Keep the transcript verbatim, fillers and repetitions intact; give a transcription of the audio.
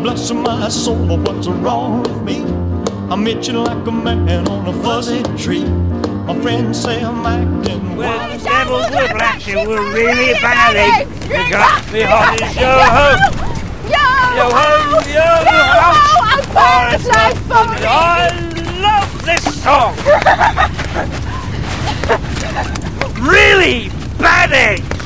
bless my soul, what's wrong with me? I'm itching like a man on a fuzzy tree. My friends say I'm acting well, wild. the devils were black, you were really bad. You got me on his yo ho, yo ho, yo ho. I'm butterfly phony. I love this song. Really bad egg.